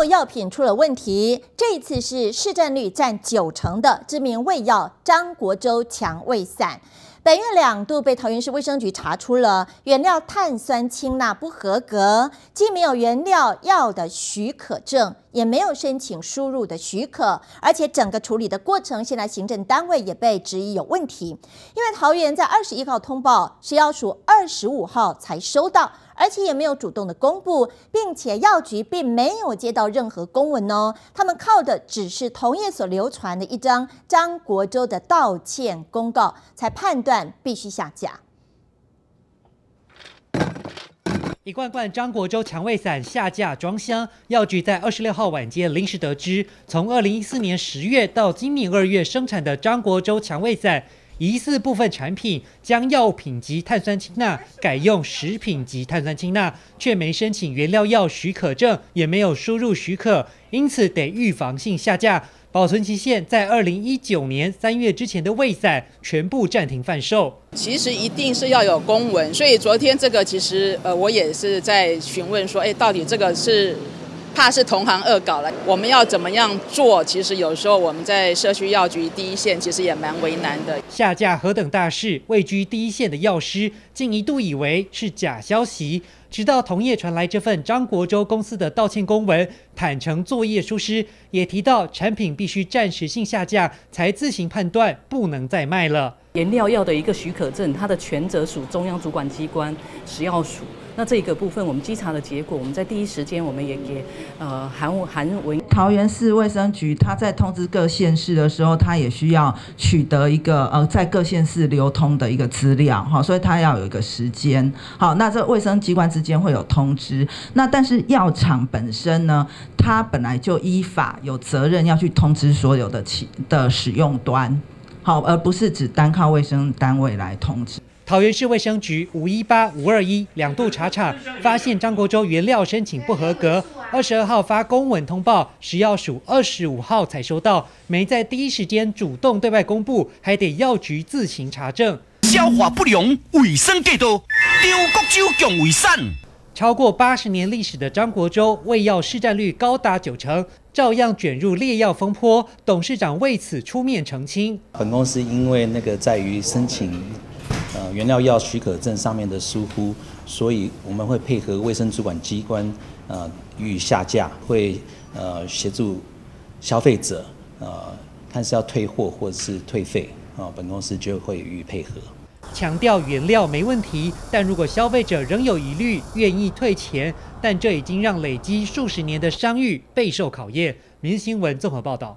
有药品出了问题，这一次是市占率占90%的知名胃药张国洲强胃散。本月2度被桃园市卫生局查出了原料碳酸氢钠不合格，既没有原料药的许可证，也没有申请输入的许可，而且整个处理的过程，现在行政单位也被质疑有问题。因为桃园在21号通报，食药署25号才收到，而且也没有主动的公布，并且药局并没有接到任何公文哦，他们靠的只是同业所流传的一张张国洲的道歉公告，才判断必须下架。 一罐罐张国洲强胃散下架装箱，药局在26号晚间临时得知，从2014年10月到今年2月生产的张国洲强胃散，疑似部分产品将药品级碳酸氢钠改用食品级碳酸氢钠，却没申请原料药许可证，也没有输入许可，因此得预防性下架。保存期限在2019年3月之前的胃散全部暂停贩售。 其实一定是要有公文，所以昨天这个其实我也是在询问说，到底这个是怕是同行恶搞了，我们要怎么样做？其实有时候我们在社区药局第一线，其实也蛮为难的。 下架何等大事，位居第一线的药师竟一度以为是假消息。直到同业传来这份张国洲公司的道歉公文，坦诚作业疏失，也提到产品必须暂时性下架，才自行判断不能再卖了。 原料药的一个许可证，它的权责属中央主管机关食药署。那这个部分，我们稽查的结果，我们在第一时间，我们也给韩文。 桃园市卫生局，他在通知各县市的时候，他也需要取得一个在各县市流通的一个资料，哈，所以他要有一个时间。好，那这卫生机关之间会有通知。那但是药厂本身呢，它本来就依法有责任要去通知所有的使用端，好，而不是只单靠卫生单位来通知。 桃园市卫生局518、521两度查厂，发现张国洲原料申请不合格。22号发公文通报，食药署25号才收到，没在第一时间主动对外公布，还得药局自行查证。 消化不良，卫生过度，张国洲强胃散。 超过80年历史的张国洲胃药市占率高达90%，照样卷入劣药风波。董事长为此出面澄清， 本公司因为在于申请原料药许可证上面的疏忽，所以我们会配合卫生主管机关予以下架，会协助消费者看是要退货或者是退费本公司就会予以配合。 强调原料没问题，但如果消费者仍有疑虑，愿意退钱，但这已经让累积数十年的商誉备受考验。民视新闻综合报道。